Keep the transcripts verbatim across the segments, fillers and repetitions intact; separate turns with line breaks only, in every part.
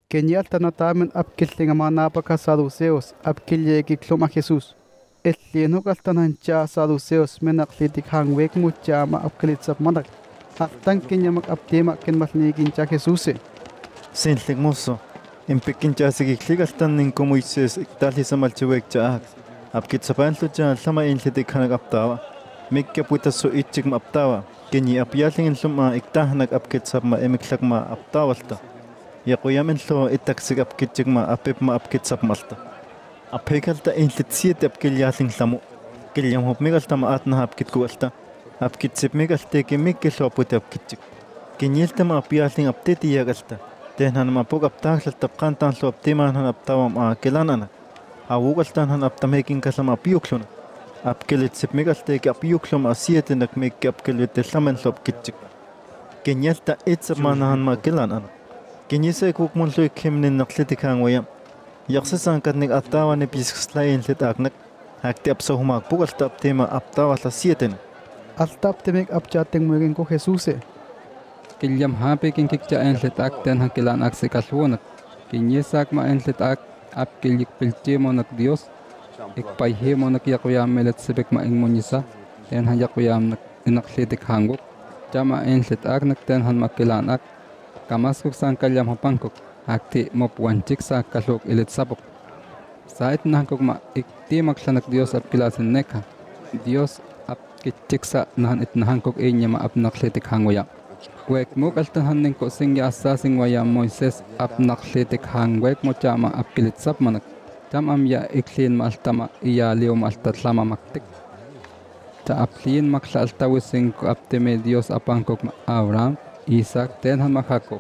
Genial tanatamen apkilling amanapaka saduceos, apkillekikloma Jesús. Etlienokaltan hancha saduceos menaklitik hangwek muchama apkalitsap manak. Haftan kinyamak aptema kenmalnikincha Jesús.
Sinlik mosso. En pequincha sigiklikaltan nin Moisés iktalisamalchiwekcha. Apkitsapanlo cha lama inlitik hanak aptawa. Mikya puitaso itchik ma aptawa. Kini apyalin luma iktahnak apkitsap ma emiklak ma aptawalta. Yakuyamin lo itaksik apkitchik ma apip ma apkitsap malta. Aphekalta inlitsiet apkilyalin lamu. Kilyam hopmigalta ma atna apkitkualta. Apkitsip migalte kimikil lo puti apkitchik. Kinyilta ma apyalin aptiti yagalta. Tenhan ma pug aptaklal tapkantan lo aptiman han aptawam a kilanana. Awugaltan han aptamhekin kasam apyukluna. Apkelitsip migalte ki apyuklum a sietinak mikki apkelvitillamen lo apkitchik. Kinyalta itsap manahan ma kilanana. Kinyisa kukmun lo ikimnin naklitikang wayam. Yaksasan katnik aptawa ni piskslayin lit agnak. Hakti apsa humak pugalta aptima aptawa la sieten.
Altaptemik apchating murin ko Jesús.
Kilyam hapi kin kikcha en lit akten hakilan aksikalwonak. Kinyesak ma en lit ak apkilik piltimonak Dios. Ikpayhimonak yakuyam melet sibik ma ingmunyisa. Ten han yakuyam nak inaklitik hanguk. Jama en lit agnak ten han makilan ak. Kamaskuk san kalyam hapankuk. Hakti mopwanchik sa kalok ilit sabok. Sait nahkuk ma iktimak lanak Dios apkilasin nekha. Dios apkitchiksa nahan itnahankuk inya ma apnaklitik hangwaya. Wek mukaltan hanning ko singya asasing waya Moises apnaklitik hangwek mo chama apkilitsap manak. Jam amya iklin ma altama iya liyo ma altatlama maktik. Ta aplin makla altawising ko aptime Dios apankuk ma Abraham, Isaac, tenhan makhakuk.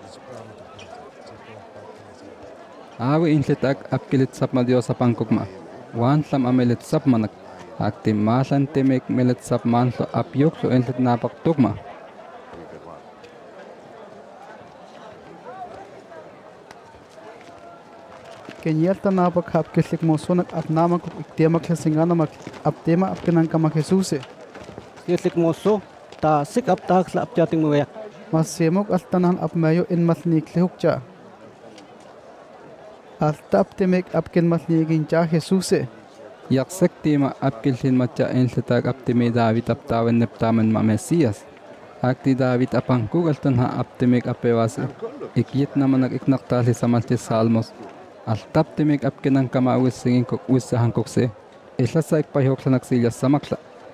Awi inlitak apkilitsap ma Dios apangkuk ma. Wan lam amelitsap manak. Akti malan timek melitsap manlo apyuk so inlit napaktuk ma.
Genial tanapak apkilik mosonak apnamak iktiamak lasinganamak aptema apkinangkamak Jesús.
Yeslik moso ta sik aptak la apchating mo ya.
Masemok altanan apmayo inmalniklihukcha. Altaptemik apkinmalnikincha Jesús.
Yaksek tima apkilhin matcha inlitak aptime David aptawan neptaman ma Mesias. Akti David apangkuk altan ha aptimik apewasi. Ikiyit naman nag-iknaktali sa maltis salmos. Altaptimik apkinang kamawis singin kuk wisahan kukse. Isla sa ikpahok sa nagsilyas sa makla.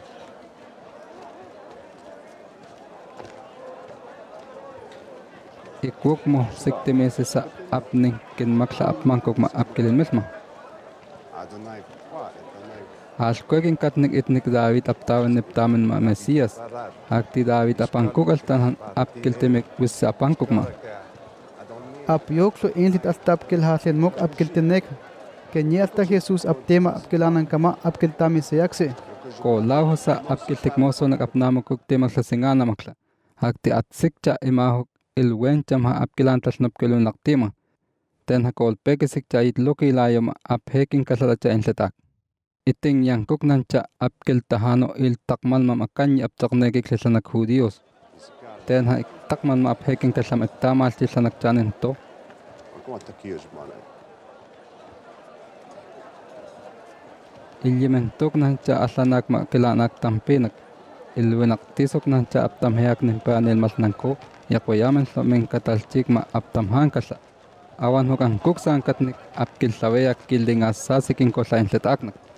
Ikwok mo siktimese sa apning kinmakla apmangkok ma apkilin mismo. Alkwegin katnik itnik David aptawan niptamen ma Mesias. Akti David apangkok altan apkiltimik wisa apangkok ma.
Apyoklo inlit altapkil hasin mok apkiltinek. Kenyasta Jesús aptema apkilanan kama apkiltami sayakse.
Ko lauho sa apkiltikmoso nag-apnamakok timak sa singana makla. Akti atsikcha imahok ilwencham ha apkilantas napkilun naktima. Ten ha kolpekisik cha itluki layom aphekin kasalacha inletak. Iting yankuk nancha apkiltahano il takman mam akanya aptaknegik lisanak Judios. Ten ha takman ma aphekin kasam ittamal lisanak chanin to. Ilyimentuk nancha aslanak ma kilanak tampinak. Ilwenaktisok nancha aptamheak nimpanil masnangko. Yakuyamen lo men katalchik ma aptamhankasa. Awan hukang kuksan katnik apkilsaweyak kilding asasikin ko sa inletaknak.